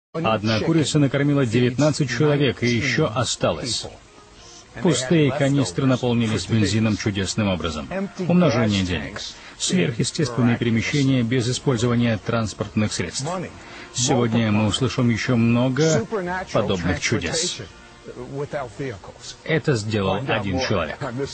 Одна курица накормила 19 человек, и еще осталось. Пустые канистры наполнились бензином чудесным образом. Умножение денег. Сверхъестественные перемещения без использования транспортных средств. Сегодня мы услышим еще много подобных чудес. Это сделал один человек.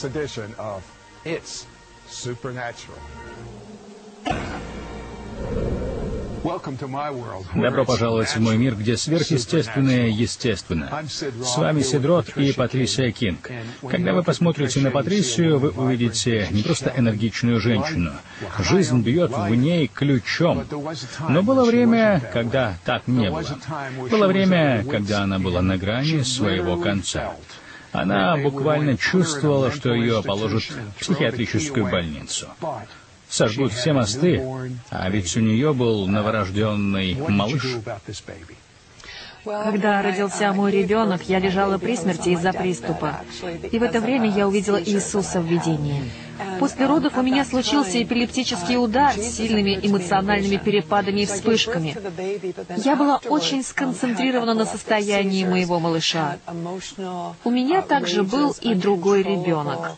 Добро пожаловать в мой мир, где сверхъестественное естественно. С вами Сидрот и Патрисия Кинг. Когда вы посмотрите на Патрисию, вы увидите не просто энергичную женщину. Жизнь бьет в ней ключом. Но было время, когда так не было. Было время, когда она была на грани своего конца. Она буквально чувствовала, что ее положат в психиатрическую больницу. Сожгут все мосты, а ведь у нее был новорожденный малыш. Когда родился мой ребенок, я лежала при смерти из-за приступа. И в это время я увидела Иисуса в видении. После родов у меня случился эпилептический удар с сильными эмоциональными перепадами и вспышками. Я была очень сконцентрирована на состоянии моего малыша. У меня также был и другой ребенок.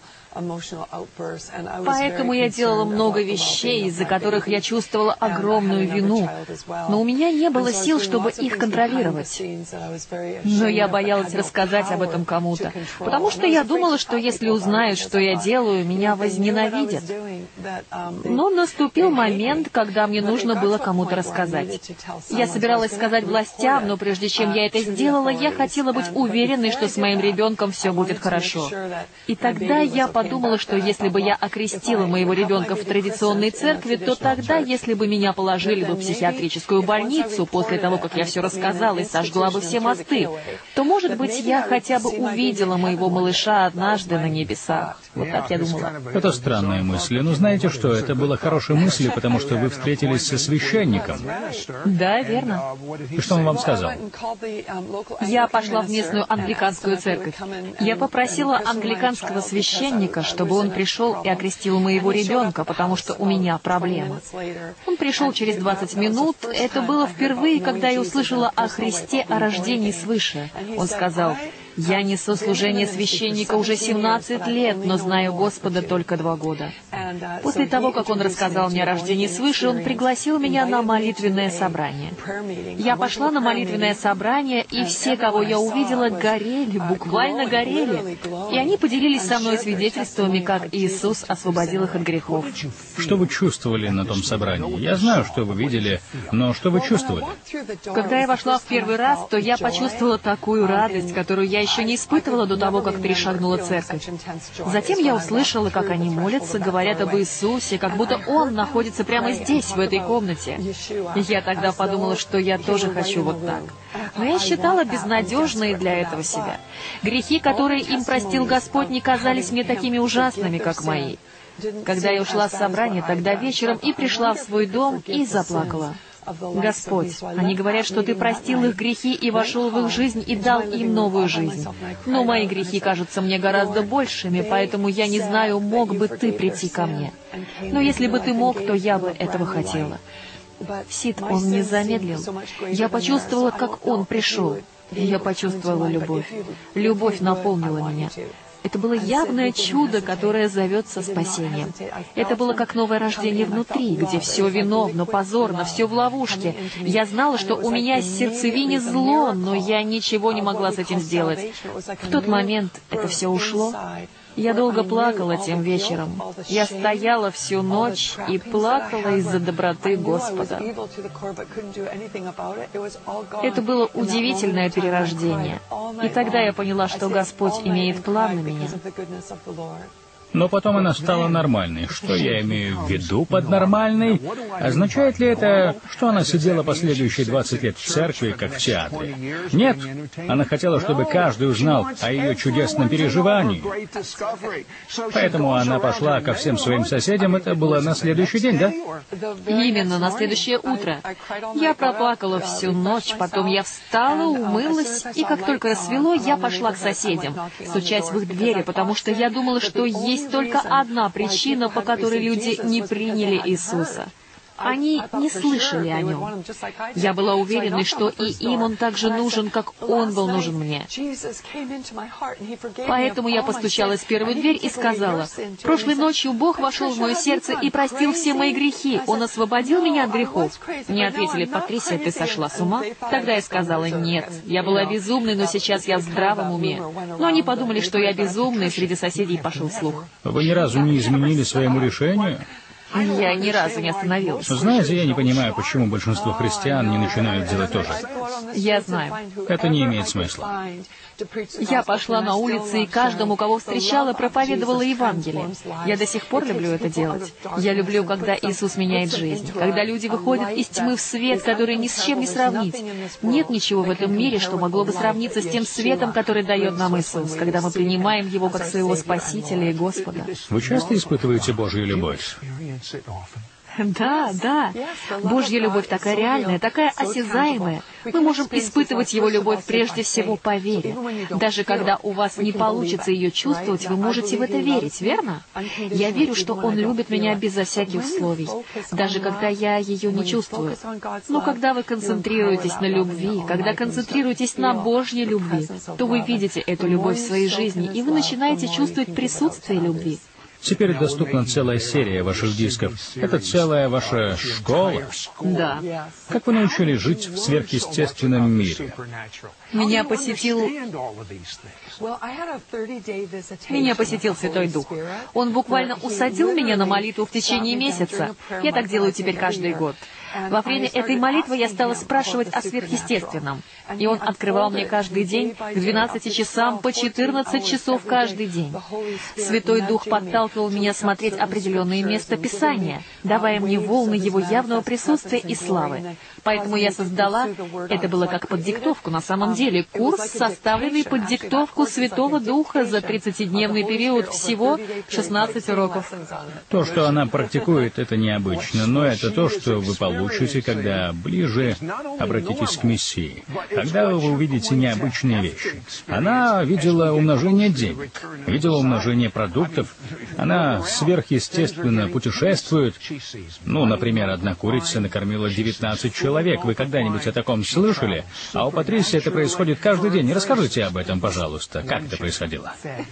Поэтому я делала много вещей, из-за которых я чувствовала огромную вину, но у меня не было сил, чтобы их контролировать. Но я боялась рассказать об этом кому-то, потому что я думала, что если узнают, что я делаю, меня возненавидят. Но наступил момент, когда мне нужно было кому-то рассказать. Я собиралась сказать властям, но прежде чем я это сделала, я хотела быть уверенной, что с моим ребенком все будет хорошо. И тогда я подумала, что если бы я окрестила моего ребенка в традиционной церкви, то тогда, если бы меня положили бы в психиатрическую больницу после того, как я все рассказала и сожгла бы все мосты, то, может быть, я хотя бы увидела моего малыша однажды на небесах. Вот так я думала. Это странная мысль. Но знаете что, это была хорошая мысль, потому что вы встретились со священником. Да, верно. И что он вам сказал? Я пошла в местную англиканскую церковь. Я попросила англиканского священника, чтобы он пришел и окрестил моего ребенка, потому что у меня проблемы. Он пришел через 20 минут. Это было впервые, когда я услышала о Христе, о рождении свыше. Он сказал: «Я несу служение священника уже 17 лет, но знаю Господа только 2 года». После того, как он рассказал мне о рождении свыше, он пригласил меня на молитвенное собрание. Я пошла на молитвенное собрание, и все, кого я увидела, горели, буквально горели. И они поделились со мной свидетельствами, как Иисус освободил их от грехов. Что вы чувствовали на том собрании? Я знаю, что вы видели, но что вы чувствовали? Когда я вошла в первый раз, то я почувствовала такую радость, которую я еще не испытывала до того, как перешагнула церковь. Затем я услышала, как они молятся, говорят об Иисусе, как будто Он находится прямо здесь, в этой комнате. И я тогда подумала, что я тоже хочу вот так. Но я считала безнадежной для этого себя. Грехи, которые им простил Господь, не казались мне такими ужасными, как мои. Когда я ушла с собрания, тогда вечером и пришла в свой дом и заплакала. «Господь, они говорят, что Ты простил их грехи и вошел в их жизнь и дал им новую жизнь. Но мои грехи кажутся мне гораздо большими, поэтому я не знаю, мог бы Ты прийти ко мне. Но если бы Ты мог, то я бы этого хотела». Сид, он не замедлил. Я почувствовала, как он пришел. И я почувствовала любовь. Любовь наполнила меня. Это было явное чудо, которое зовется спасением. Это было как новое рождение внутри, где все виновно, позорно, все в ловушке. Я знала, что у меня в сердцевине зло, но я ничего не могла с этим сделать. В тот момент это все ушло. Я долго плакала тем вечером. Я стояла всю ночь и плакала из-за доброты Господа. Это было удивительное перерождение. И тогда я поняла, что Господь имеет план на меня. Но потом она стала нормальной. Что я имею в виду под нормальной? Означает ли это, что она сидела последующие 20 лет в церкви, как в театре? Нет. Она хотела, чтобы каждый узнал о ее чудесном переживании. Поэтому она пошла ко всем своим соседям. Это было на следующий день, да? Именно, на следующее утро. Я проплакала всю ночь, потом я встала, умылась, и как только рассвело, я пошла к соседям, стучась в их двери, потому что я думала, что есть только одна причина, по которой люди не приняли Иисуса. Они не слышали о нем. Я была уверена, что и им он так же нужен, как он был нужен мне. Поэтому я постучалась в первую дверь и сказала: «Прошлой ночью Бог вошел в мое сердце и простил все мои грехи. Он освободил меня от грехов». Мне ответили: «Патрисия, ты сошла с ума?» Тогда я сказала: «Нет, я была безумной, но сейчас я в здравом уме». Но они подумали, что я безумная, и среди соседей пошел слух. Вы ни разу не изменили своему решению? Я ни разу не остановилась. Знаете, я не понимаю, почему большинство христиан не начинают делать то же. Я знаю. Это не имеет смысла. Я пошла на улицы и каждому, кого встречала, проповедовала Евангелие. Я до сих пор люблю это делать. Я люблю, когда Иисус меняет жизнь, когда люди выходят из тьмы в свет, который ни с чем не сравнить. Нет ничего в этом мире, что могло бы сравниться с тем светом, который дает нам Иисус, когда мы принимаем Его как своего Спасителя и Господа. Вы часто испытываете Божью любовь? Да, да. Божья любовь такая реальная, такая осязаемая. Мы можем испытывать Его любовь прежде всего по вере. Даже когда у вас не получится ее чувствовать, вы можете в это верить, верно? Я верю, что Он любит меня безо всяких условий, даже когда я ее не чувствую. Но когда вы концентрируетесь на любви, когда концентрируетесь на Божьей любви, то вы видите эту любовь в своей жизни, и вы начинаете чувствовать присутствие любви. Теперь доступна целая серия ваших дисков. Это целая ваша школа? Да. Как вы научились жить в сверхъестественном мире? Меня посетил Святой Дух. Он буквально усадил меня на молитву в течение месяца. Я так делаю теперь каждый год. Во время этой молитвы я стала спрашивать о сверхъестественном. И Он открывал мне каждый день к 12 часам по 14 часов каждый день. Святой Дух подталкивал меня смотреть определенные места Писания, давая мне волны Его явного присутствия и славы. Поэтому я создала, это было как под диктовку на самом деле, курс, составленный под диктовку Святого Духа за 30-дневный период, всего 16 уроков. То, что она практикует, это необычно, но это то, что вы получите, когда ближе обратитесь к Мессии, когда вы увидите необычные вещи. Она видела умножение денег, видела умножение продуктов, она сверхъестественно путешествует. Ну, например, одна курица накормила 19 человек. Вы когда-нибудь о таком слышали? А у Патрисии это происходит каждый день. Расскажите об этом, пожалуйста. Как это происходило?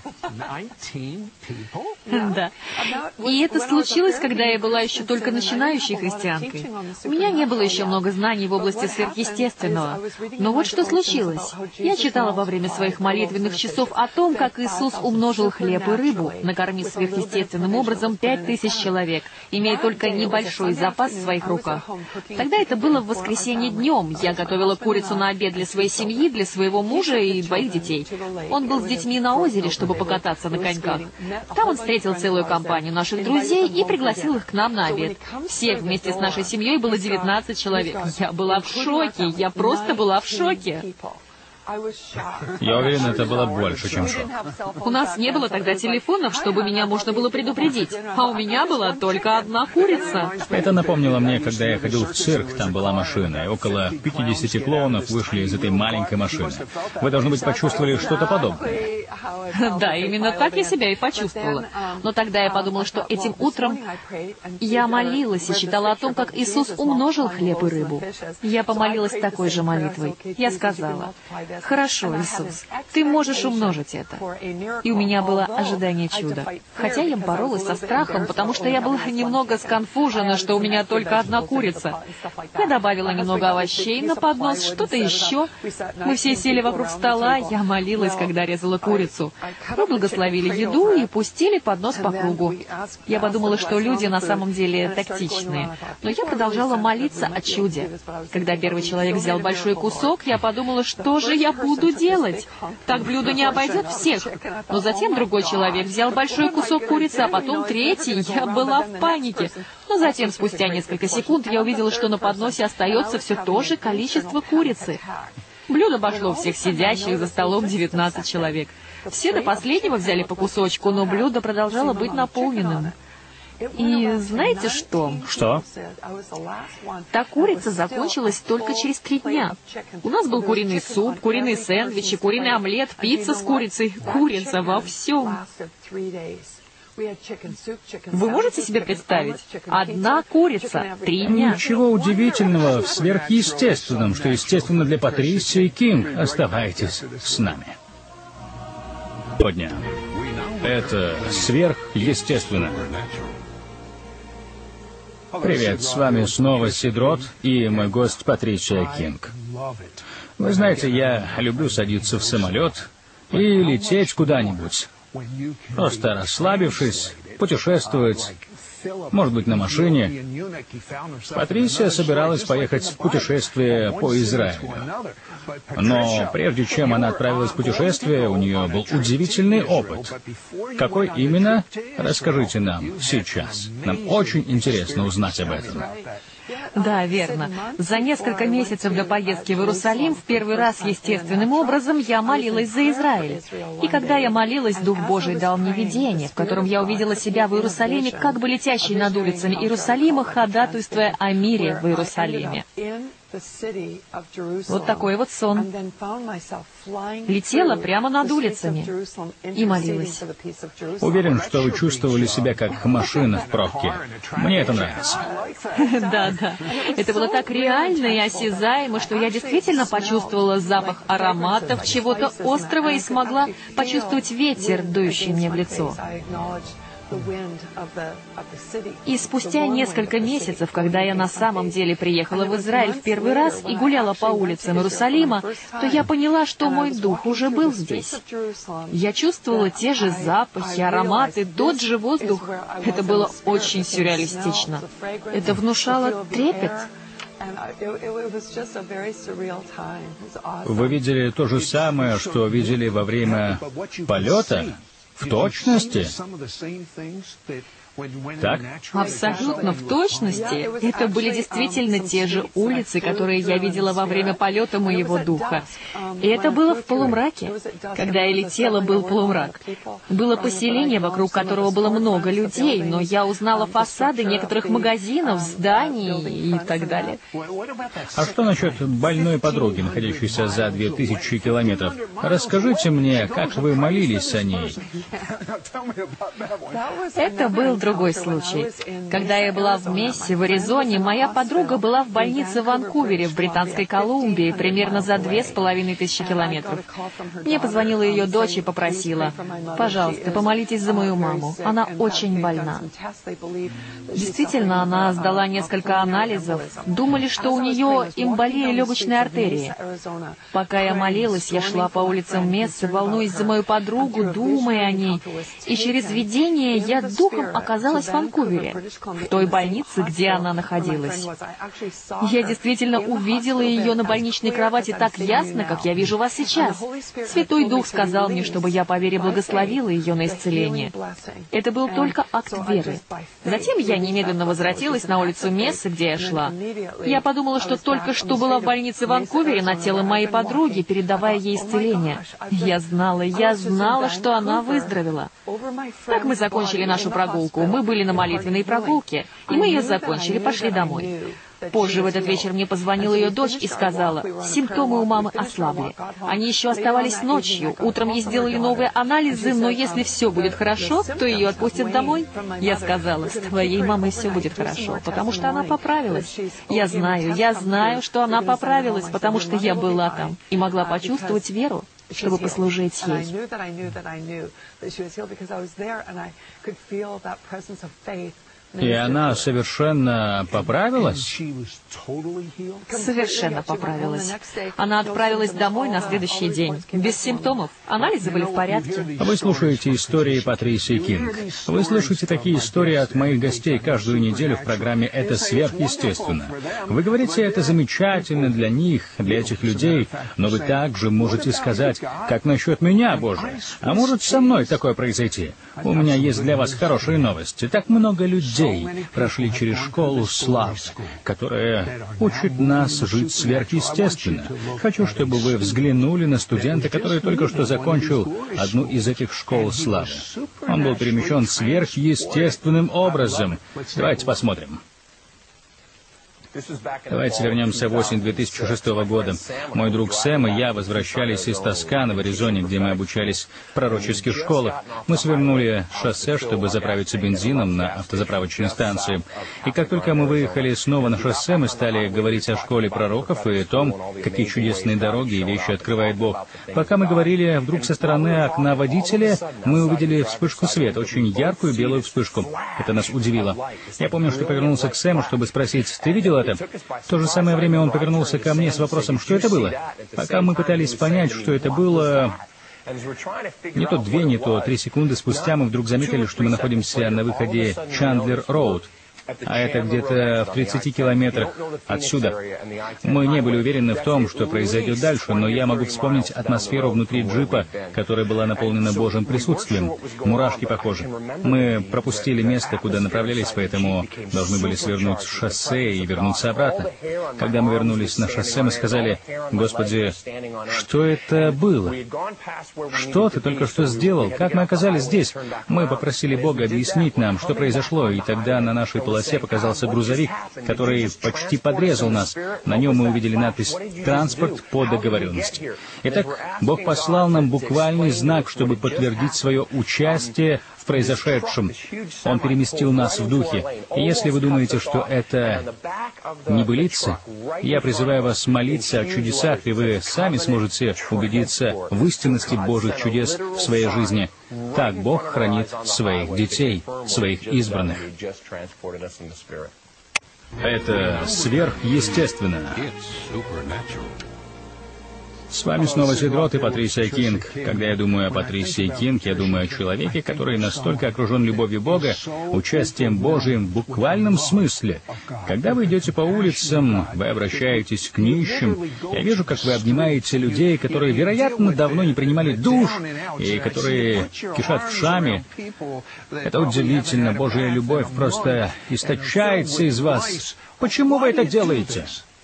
Да. И это случилось, когда я была еще только начинающей христианкой. У меня не было еще много знаний в области сверхъестественного. Но вот что случилось. Я читала во время своих молитвенных часов о том, как Иисус умножил хлеб и рыбу, накормив сверхъестественным образом 5000 человек, имея только небольшой запас в своих руках. Тогда это было в воскресенье днем. Я готовила курицу на обед для своей семьи, для своего мужа и 2 детей. Он был с детьми на озере, чтобы покататься на коньках. Там он встретил целую компанию наших друзей и пригласил их к нам на обед. Всех вместе с нашей семьей было 19 человек. Я была в шоке, я просто была в шоке. Я уверен, это было больше, чем шок. У нас не было тогда телефонов, чтобы меня можно было предупредить. А у меня была только одна курица. Это напомнило мне, когда я ходил в цирк, там была машина, и около 50 клоунов вышли из этой маленькой машины. Вы, должно быть, почувствовали что-то подобное. Да, именно так я себя и почувствовала. Но тогда я подумала, что этим утром я молилась и читала о том, как Иисус умножил хлеб и рыбу. Я помолилась такой же молитвой. Я сказала: «Хорошо, Иисус, Ты можешь умножить это». И у меня было ожидание чуда. Хотя я боролась со страхом, потому что я была немного сконфужена, что у меня только одна курица. Я добавила немного овощей на поднос, что-то еще. Мы все сели вокруг стола, я молилась, когда резала курицу. Мы благословили еду и пустили поднос по кругу. Я подумала, что люди на самом деле тактичные. Но я продолжала молиться о чуде. Когда первый человек взял большой кусок, я подумала, что же я буду делать? Так блюдо не обойдет всех. Но затем другой человек взял большой кусок курицы, а потом третий. Я была в панике. Но затем, спустя несколько секунд, я увидела, что на подносе остается все то же количество курицы. Блюдо обошло всех сидящих за столом 19 человек. Все до последнего взяли по кусочку, но блюдо продолжало быть наполненным. И знаете что? Что? Та курица закончилась только через 3 дня. У нас был куриный суп, куриные сэндвичи, куриный омлет, пицца с курицей. Курица во всем. Вы можете себе представить? Одна курица, 3 дня. Ничего удивительного в сверхъестественном, что естественно для Патрисии Кинг. Оставайтесь с нами. Сегодня это сверхъестественно. Привет, с вами снова Сидрот и мой гость Патрисия Кинг. Вы знаете, я люблю садиться в самолет и лететь куда-нибудь. Просто расслабившись, путешествовать, может быть, на машине. Патрисия собиралась поехать в путешествие по Израилю. Но прежде чем она отправилась в путешествие, у нее был удивительный опыт. Какой именно? Расскажите нам сейчас. Нам очень интересно узнать об этом. Да, верно. За несколько месяцев до поездки в Иерусалим в первый раз естественным образом я молилась за Израиль. И когда я молилась, Дух Божий дал мне видение, в котором я увидела себя в Иерусалиме, как бы летящей над улицами Иерусалима, ходатайствуя о мире в Иерусалиме. Вот такой вот сон. Летела прямо над улицами и молилась. Уверен, что вы чувствовали себя как машина в пробке. Мне это нравится. Да. Это было так реально и осязаемо, что я действительно почувствовала запах ароматов чего-то острого и смогла почувствовать ветер, дующий мне в лицо. И спустя несколько месяцев, когда я на самом деле приехала в Израиль в первый раз и гуляла по улицам Иерусалима, то я поняла, что мой дух уже был здесь. Я чувствовала те же запахи, ароматы, тот же воздух. Это было очень сюрреалистично. Это внушало трепет. Вы видели то же самое, что видели во время полета? В точности? Так? Абсолютно в точности. Это были действительно те же улицы, которые я видела во время полета моего духа. И это было в полумраке. Когда я летела, был полумрак. Было поселение, вокруг которого было много людей, но я узнала фасады некоторых магазинов, зданий и так далее. А что насчет больной подруги, находящейся за 2000 километров? Расскажите мне, как вы молились о ней. Это был другой случай. Когда я была в Мессе, в Аризоне, моя подруга была в больнице в Ванкувере, в Британской Колумбии, примерно за 2500 километров. Мне позвонила ее дочь и попросила: «Пожалуйста, помолитесь за мою маму. Она очень больна». Действительно, она сдала несколько анализов. Думали, что у нее эмболия легочной артерии. Пока я молилась, я шла по улицам Мессы, волнуясь за мою подругу, думая о ней. И через видение я духом оказалась в Ванкувере, в той больнице, где она находилась. Я действительно увидела ее на больничной кровати так ясно, как я вижу вас сейчас. Святой Дух сказал мне, чтобы я по вере благословила ее на исцеление. Это был только акт веры. Затем я немедленно возвратилась на улицу Мессы, где я шла. Я подумала, что только что была в больнице в Ванкувере над телом моей подруги, передавая ей исцеление. Я знала, что она выздоровела. Так мы закончили нашу прогулку. Мы были на молитвенной прогулке, и мы ее закончили, пошли домой. Позже в этот вечер мне позвонила ее дочь и сказала: «Симптомы у мамы ослабли. Они еще оставались ночью. Утром ей сделали новые анализы, но если все будет хорошо, то ее отпустят домой». Я сказала: «С твоей мамой все будет хорошо, потому что она поправилась. Я знаю, что она поправилась, потому что я была там и могла почувствовать веру, чтобы послужить ей». И она совершенно поправилась? Совершенно поправилась. Она отправилась домой на следующий день, без симптомов. Анализы были в порядке. Вы слушаете истории Патрисии Кинг. Вы слышите такие истории от моих гостей каждую неделю в программе «Это сверхъестественно». Вы говорите, это замечательно для них, для этих людей, но вы также можете сказать: «Как насчет меня, Боже? А может со мной такое произойти?» У меня есть для вас хорошие новости. Так много людей прошли через школу славы, которая учит нас жить сверхъестественно. Хочу, чтобы вы взглянули на студента, который только что закончил одну из этих школ славы. Он был перемещен сверхъестественным образом. Давайте посмотрим. Давайте вернемся в осень 2006 года. Мой друг Сэм и я возвращались из Тосканы в Аризоне, где мы обучались в пророческих школах. Мы свернули шоссе, чтобы заправиться бензином на автозаправочной станции. И как только мы выехали снова на шоссе, мы стали говорить о школе пророков и о том, какие чудесные дороги и вещи открывает Бог. Пока мы говорили, вдруг со стороны окна водителя мы увидели вспышку света, очень яркую белую вспышку. Это нас удивило. Я помню, что повернулся к Сэму, чтобы спросить: «Ты видел это?» В то же самое время он повернулся ко мне с вопросом: «Что это было?» Пока мы пытались понять, что это было, не то 2, не то 3 секунды спустя мы вдруг заметили, что мы находимся на выходе Чандлер-Роуд. А это где-то в 30 километрах отсюда. Мы не были уверены в том, что произойдет дальше, но я могу вспомнить атмосферу внутри джипа, которая была наполнена Божьим присутствием. Мурашки по коже. Мы пропустили место, куда направлялись, поэтому должны были свернуть с шоссе и вернуться обратно. Когда мы вернулись на шоссе, мы сказали: «Господи, что это было? Что ты только что сделал? Как мы оказались здесь?» Мы попросили Бога объяснить нам, что произошло, и тогда на нашей полосе показался грузовик, который почти подрезал нас. На нем мы увидели надпись «Транспорт по договоренности». Итак, Бог послал нам буквальный знак, чтобы подтвердить свое участие в произошедшем. Он переместил нас в духе. И если вы думаете, что это небылица, я призываю вас молиться о чудесах, и вы сами сможете убедиться в истинности Божьих чудес в своей жизни. Так Бог хранит своих детей, своих избранных. Это сверхъестественно. С вами снова Сидрот и Патрисия Кинг. Когда я думаю о Патрисии Кинг, я думаю о человеке, который настолько окружен любовью Бога, участием Божиим в буквальном смысле. Когда вы идете по улицам, вы обращаетесь к нищим. Я вижу, как вы обнимаете людей, которые, вероятно, давно не принимали душ, и которые кишат вшами. Это удивительно. Божья любовь просто источается из вас. Почему вы это делаете?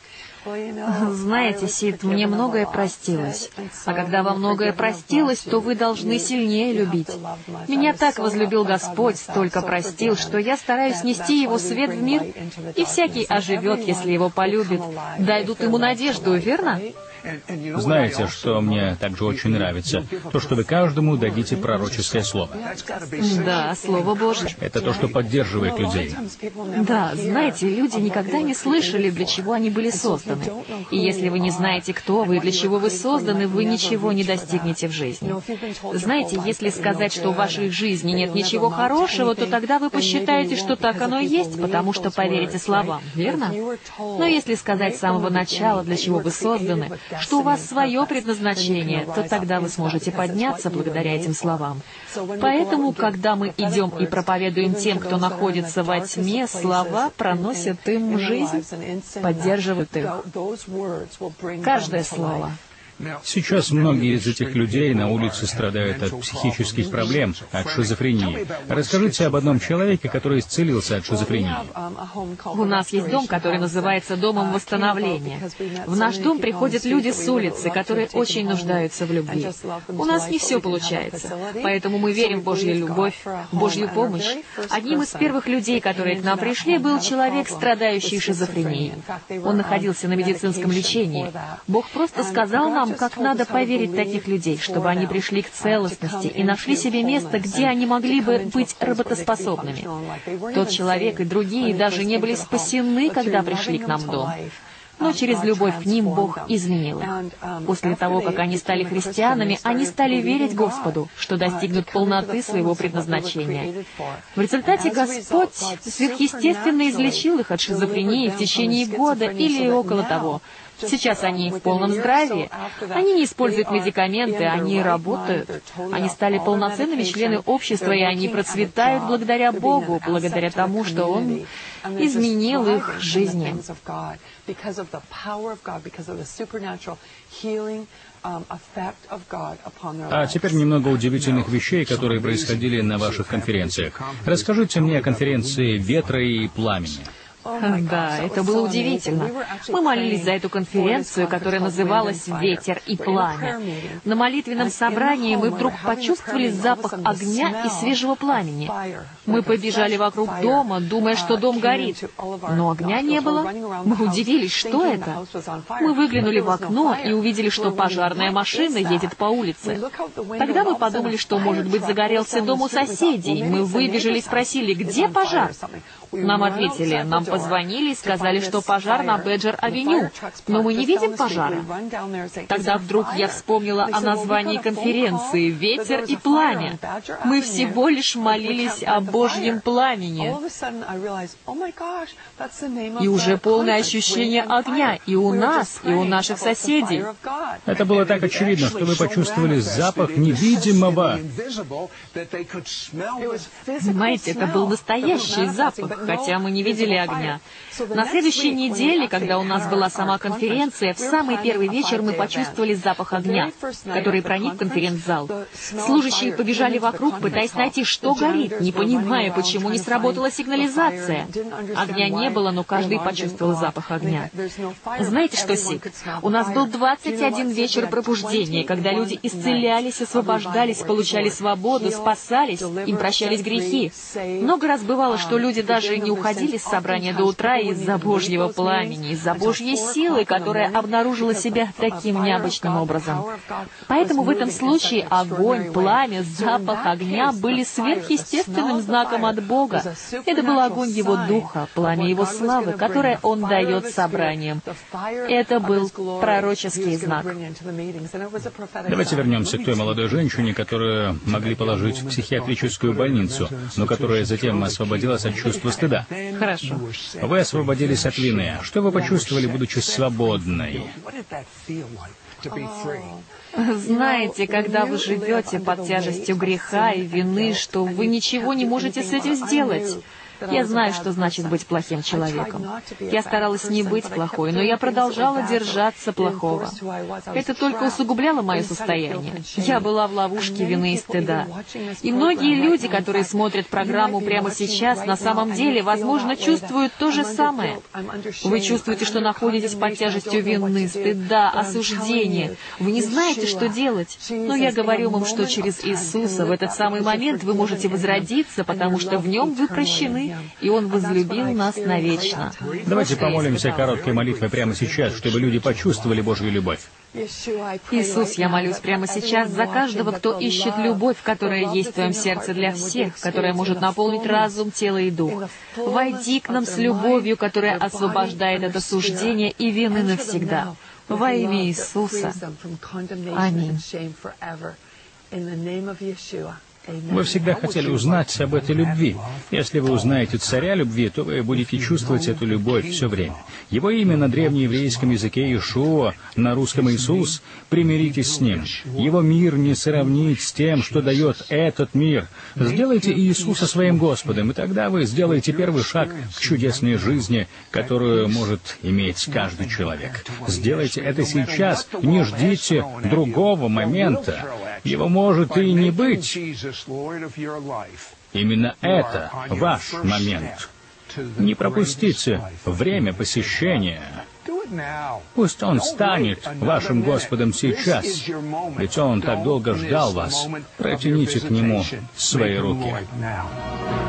Знаете, Сид, мне многое простилось. А когда вам многое простилось, то вы должны сильнее любить. Меня так возлюбил Господь, столько простил, что я стараюсь нести Его свет в мир, и всякий оживет, если Его полюбит. Дадут ему надежду, верно? Знаете, что мне также очень нравится? То, что вы каждому дадите пророческое слово. Да, Слово Божье. Это то, что поддерживает людей. Да, знаете, люди никогда не слышали, для чего они были созданы. И если вы не знаете, кто вы и для чего вы созданы, вы ничего не достигнете в жизни. Знаете, если сказать, что в вашей жизни нет ничего хорошего, то тогда вы посчитаете, что так оно и есть, потому что поверите словам, верно? Но если сказать с самого начала, для чего вы созданы, что у вас свое предназначение, то тогда вы сможете подняться благодаря этим словам. Поэтому, когда мы идем и проповедуем тем, кто находится во тьме, слова проносят им жизнь, поддерживают их. Каждое слово. Сейчас многие из этих людей на улице страдают от психических проблем, от шизофрении. Расскажите об одном человеке, который исцелился от шизофрении. У нас есть дом, который называется Домом восстановления. В наш дом приходят люди с улицы, которые очень нуждаются в любви. У нас не все получается, поэтому мы верим в Божью любовь, в Божью помощь. Одним из первых людей, которые к нам пришли, был человек, страдающий шизофренией. Он находился на медицинском лечении. Бог просто сказал нам, как надо поверить в таких людей, чтобы они пришли к целостности и нашли себе место, где они могли бы быть работоспособными. Тот человек и другие даже не были спасены, когда пришли к нам в дом. Но через любовь к ним Бог изменил их. После того, как они стали христианами, они стали верить Господу, что достигнут полноты своего предназначения. В результате Господь сверхъестественно излечил их от шизофрении в течение года или около того. Сейчас они в полном здравии. Они не используют медикаменты, они работают. Они стали полноценными членами общества, и они процветают благодаря Богу, благодаря тому, что Он изменил их жизни. А теперь немного удивительных вещей, которые происходили на ваших конференциях. Расскажите мне о конференции «Ветра и пламени». Да, это было удивительно. Мы молились за эту конференцию, которая называлась «Ветер и пламя». На молитвенном собрании мы вдруг почувствовали запах огня и свежего пламени. Мы побежали вокруг дома, думая, что дом горит. Но огня не было. Мы удивились, что это. Мы выглянули в окно и увидели, что пожарная машина едет по улице. Тогда мы подумали, что, может быть, загорелся дом у соседей. Мы выбежали и спросили, где пожар? Нам ответили, нам позвонили и сказали, что пожар на Бэджер-авеню, но мы не видим пожара. Тогда вдруг я вспомнила о названии конференции «Ветер и пламя». Мы всего лишь молились о Божьем пламени. И уже полное ощущение огня и у нас, и у наших соседей. Это было так очевидно, что вы почувствовали запах невидимого. Знаете, это был настоящий запах, хотя мы не видели огня. На следующей неделе, когда у нас была сама конференция, в самый первый вечер мы почувствовали запах огня, который проник в конференц-зал. Служащие побежали вокруг, пытаясь найти, что горит, не понимая, почему не сработала сигнализация. Огня не было, но каждый почувствовал запах огня. Знаете что, Сик? У нас был 21 вечер пробуждения, когда люди исцелялись, освобождались, получали свободу, спасались, им прощались грехи. Много раз бывало, что люди даже не уходили с собрания до утра из-за Божьего пламени, из-за Божьей силы, которая обнаружила себя таким необычным образом. Поэтому в этом случае огонь, пламя, запах огня были сверхъестественным знаком от Бога. Это был огонь Его Духа, пламя Его славы, которое Он дает собраниям. Это был пророческий знак. Давайте вернемся к той молодой женщине, которую могли положить в психиатрическую больницу, но которая затем освободилась от чувства стыда. Хорошо. Вы освободились от вины. Что вы почувствовали, будучи свободной? Знаете, когда вы живете под тяжестью греха и вины, что вы ничего не можете с этим сделать. Я знаю, что значит быть плохим человеком. Я старалась не быть плохой, но я продолжала держаться плохого. Это только усугубляло мое состояние. Я была в ловушке вины и стыда. И многие люди, которые смотрят программу прямо сейчас, на самом деле, возможно, чувствуют то же самое. Вы чувствуете, что находитесь под тяжестью вины, стыда, осуждения. Вы не знаете, что делать. Но я говорю вам, что через Иисуса в этот самый момент вы можете возродиться, потому что в Нем вы прощены, и Он возлюбил нас навечно. Давайте помолимся короткой молитвой прямо сейчас, чтобы люди почувствовали Божью любовь. Иисус, я молюсь прямо сейчас за каждого, кто ищет любовь, которая есть в Твоем сердце для всех, которая может наполнить разум, тело и дух. Войди к нам с любовью, которая освобождает от осуждения и вины навсегда. Во имя Иисуса. Аминь. Вы всегда хотели узнать об этой любви. Если вы узнаете Царя любви, то вы будете чувствовать эту любовь все время. Его имя на древнееврейском языке Иешуа, на русском Иисус. Примиритесь с Ним. Его мир не сравнить с тем, что дает этот мир. Сделайте Иисуса своим Господом, и тогда вы сделаете первый шаг к чудесной жизни, которую может иметь каждый человек. Сделайте это сейчас, не ждите другого момента. Его может и не быть. Именно это ваш момент. Не пропустите время посещения. Пусть Он станет вашим Господом сейчас, ведь Он так долго ждал вас. Протяните к Нему свои руки.